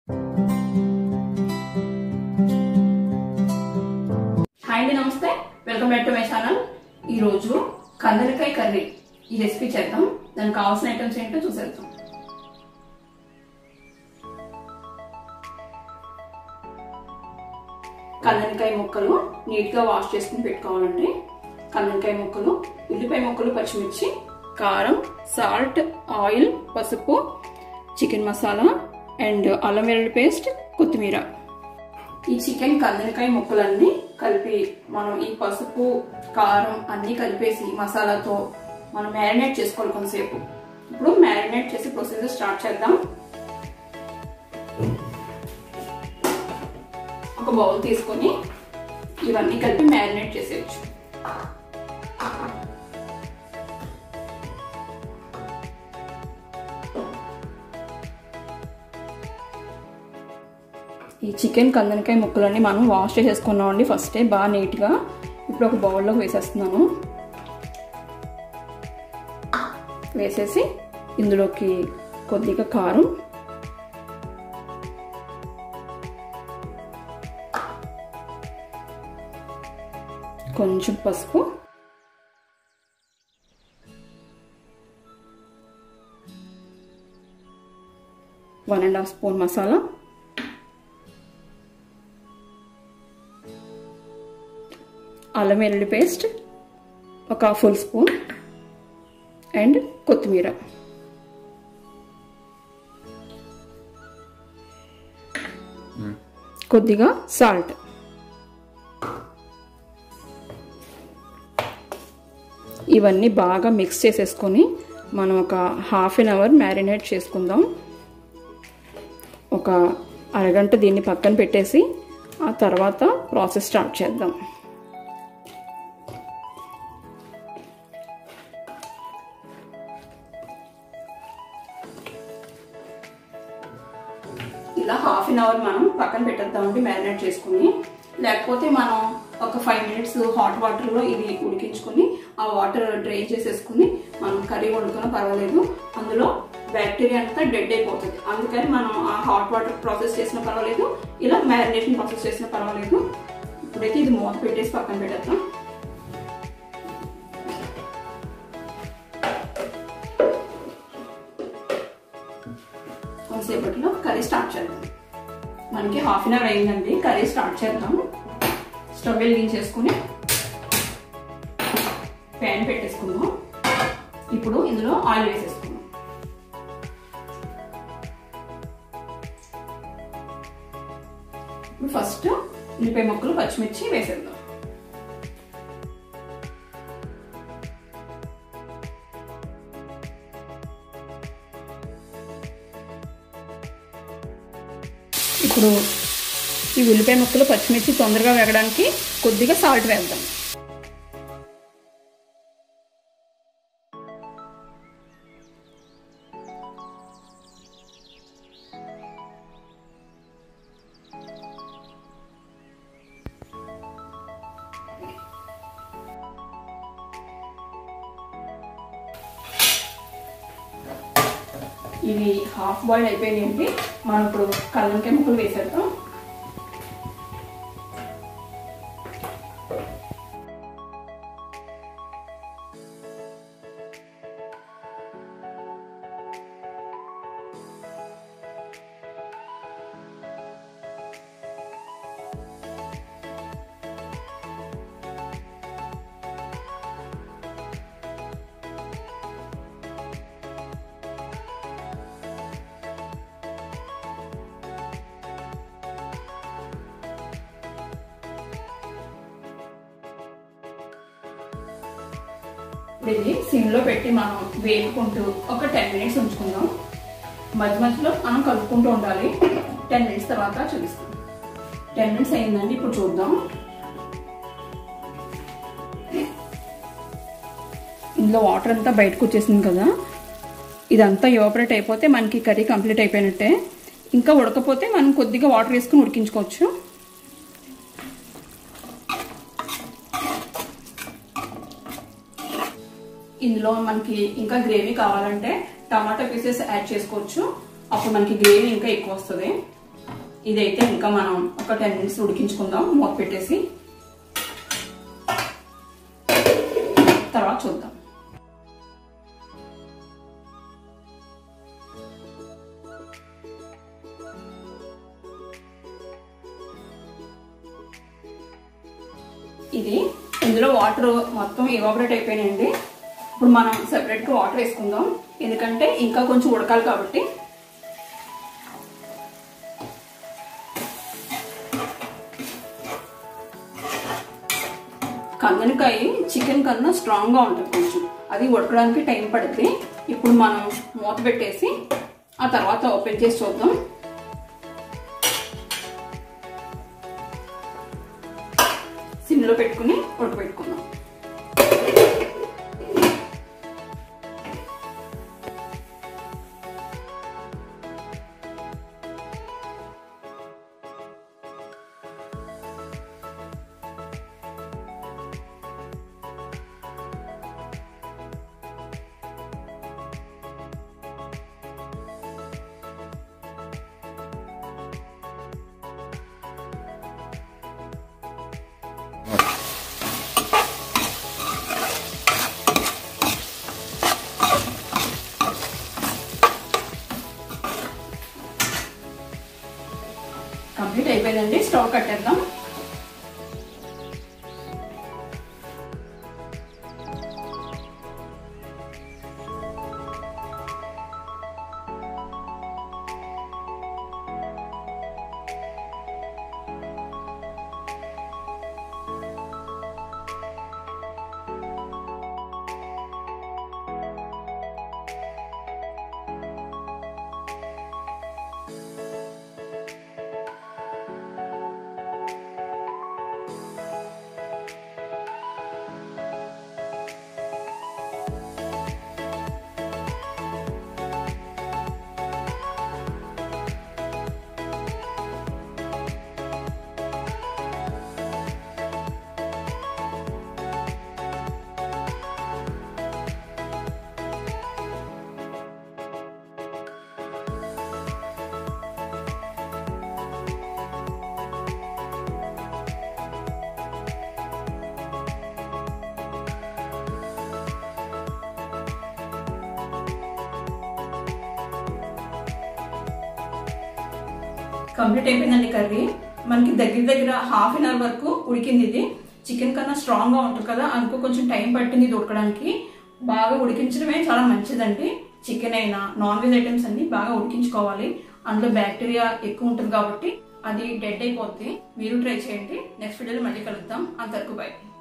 Hi అండి, నమస్తే. Welcome back to my channel. ఈ రోజు కందనకాయ కర్రీ ఈ రెసిపీ చేద్దాం. దానికి కావాల్సిన ఐటమ్స్ ఏంటో చూసేద్దాం. కందనకాయ ముక్కలు నీట్ గా వాష్ చేసుకుని పెట్టుకోవాలండి. కందనకాయ ముక్కలు, ఉల్లిపాయ ముక్కలు, పచ్చిమిర్చి, కారం, సాల్ట్, ఆయిల్, పసుపు, చికెన్ మసాలా అండ్ అల్లం వెల్లుల్లి పేస్ట్, కొత్తిమీర. ఈ చికెన్ కందనకాయ ముక్కలన్నీ కలిపి మనం ఈ పసుపు, కారం అన్ని కలిపేసి మసాలాతో మనం మ్యారినేట్ చేసుకోవాలి కొంతసేపు. ఇప్పుడు మ్యారినేట్ చేసి ప్రొసీజర్ స్టార్ట్ చేద్దాం. ఒక బౌల్ తీసుకొని ఇవన్నీ కలిపి మ్యారినేట్ చేసేయచ్చు. ఈ చికెన్ కందనకాయ ముక్కలన్నీ మనం వాష్ చేసేసుకున్నామండి ఫస్టే బాగా నీట్గా. ఇప్పుడు ఒక బౌల్లోకి వేసేస్తున్నాను. వేసేసి ఇందులోకి కొద్దిగా కారం, కొంచెం పసుపు, one and half spoon masala, అల్లం వెల్లుల్లి పేస్ట్ ఒక ఫుల్ స్పూన్ అండ్ కొత్తిమీర. కొద్దిగా సాల్ట్. ఇవన్నీ బాగా మిక్స్ చేసేసుకొని మనం ఒక హాఫ్ అన్ అవర్ మ్యారినేట్ చేసుకుందాం. ఒక అరగంట దీన్ని పక్కన పెట్టేసి ఆ తర్వాత ప్రాసెస్ స్టార్ట్ చేద్దాం. ఇలా హాఫ్ అన్ అవర్ మనం పక్కన పెట్టేద్దామండి మ్యారినేట్ చేసుకుని. లేకపోతే మనం ఒక 5 మినిట్స్ హాట్ వాటర్లో ఇది ఉడికించుకొని ఆ వాటర్ డ్రైన్ చేసేసుకుని మనం కర్రీ వండుకున్నా పర్వాలేదు. అందులో బ్యాక్టీరియా అంతా డెడ్ అయిపోతుంది. అందుకని మనం ఆ హాట్ వాటర్ ప్రాసెస్ చేసినా పర్వాలేదు, ఇలా మ్యారినేషన్ ప్రాసెస్ చేసినా పర్వాలేదు. ఇప్పుడైతే ఇది మూత పెట్టేసి పక్కన పెట్టేద్దాం. కొంతసేపట్లో కర్రీ స్టార్ట్ చేద్దాం. మనకి హాఫ్ అన్ అవర్ అయిందండి. కర్రీ స్టార్ట్ చేద్దాం. స్టవ్ వెలిగించేసుకుని ప్యాన్ పెట్టేసుకుందాం. ఇప్పుడు ఇందులో ఆయిల్ వేసేసుకుందాం. ఇప్పుడు ఫస్ట్ ఉల్లిపాయ ముక్కలు, పచ్చిమిర్చి వేసేద్దాం. ఇప్పుడు ఈ ఉల్లిపాయ ముక్కలు, పచ్చిమిర్చి తొందరగా వేగడానికి కొద్దిగా సాల్ట్ వేద్దాం. ఇవి హాఫ్ బాయిల్ అయిపోయినాయండి. మనం ఇప్పుడు కందనకాయ ముక్కలు వేసేద్దాం. ఇది సిమ్లో పెట్టి మనం వేపుకుంటూ ఒక 10 మినిట్స్ ఉంచుకుందాం. మధ్య మధ్యలో మనం కలుపుకుంటూ ఉండాలి. 10 మినిట్స్ తర్వాత చూపిస్తాం. 10 మినిట్స్ అయిందండి. ఇప్పుడు చూద్దాం. ఇందులో వాటర్ అంతా బయటకు వచ్చేసింది కదా. ఇదంతా ఎవాపరేట్ అయిపోతే మనకి కర్రీ కంప్లీట్ అయిపోయినట్టే. ఇంకా ఉడకపోతే మనం కొద్దిగా వాటర్ వేసుకుని ఉడికించుకోవచ్చు. ఇందులో మనకి ఇంకా గ్రేవీ కావాలంటే టమాటా పీసెస్ యాడ్ చేసుకోవచ్చు. అప్పుడు మనకి గ్రేవీ ఇంకా ఎక్కువ వస్తుంది. ఇదైతే ఇంకా మనం ఒక 10 మినిట్స్ ఉడికించుకుందాం మూత పెట్టేసి, తర్వాత చూద్దాం. ఇది ఇందులో వాటర్ మొత్తం ఎవాపరేట్ అయిపోయినాయండి. ఇప్పుడు మనం సెపరేట్గా వాటర్ వేసుకుందాం, ఎందుకంటే ఇంకా కొంచెం ఉడకాలి కాబట్టి. కందనకాయ చికెన్ కన్నా స్ట్రాంగ్గా ఉంటుంది, కొంచెం అది ఉడకడానికి టైం పడుతుంది. ఇప్పుడు మనం మూత పెట్టేసి ఆ తర్వాత ఓపెన్ చేసి చూద్దాం. సిమ్లో పెట్టుకుని ఉడకబెట్టుకుందాం. కంప్లీట్ అయిపోయిందండి, స్టవ్ కట్టేద్దాం. కంప్లీట్ అయిపోయిందండి కర్రీ. మనకి దగ్గర హాఫ్ అన్ అవర్ వరకు ఉడికింది. ఇది చికెన్ కన్నా స్ట్రాంగ్ గా ఉంటుంది కదా, అందుకు కొంచెం టైం పట్టింది ఇది ఉడకడానికి. బాగా ఉడికించడమే చాలా మంచిదండి. చికెన్ అయినా నాన్ వెజ్ ఐటమ్స్ అన్ని బాగా ఉడికించుకోవాలి. అందులో బ్యాక్టీరియా ఎక్కువ ఉంటుంది కాబట్టి అది డెడ్ అయిపోద్ది. మీరు ట్రై చేయండి. నెక్స్ట్ వీడియోలో మళ్ళీ కలుద్దాం. అంతవరకు బై.